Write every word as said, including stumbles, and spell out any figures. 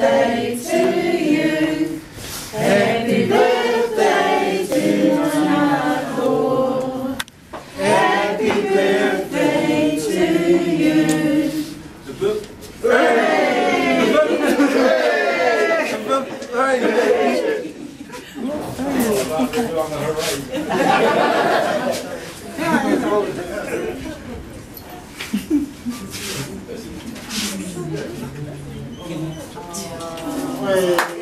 birthday to you. Happy birthday, dear Michael. Happy birthday to you. Hey.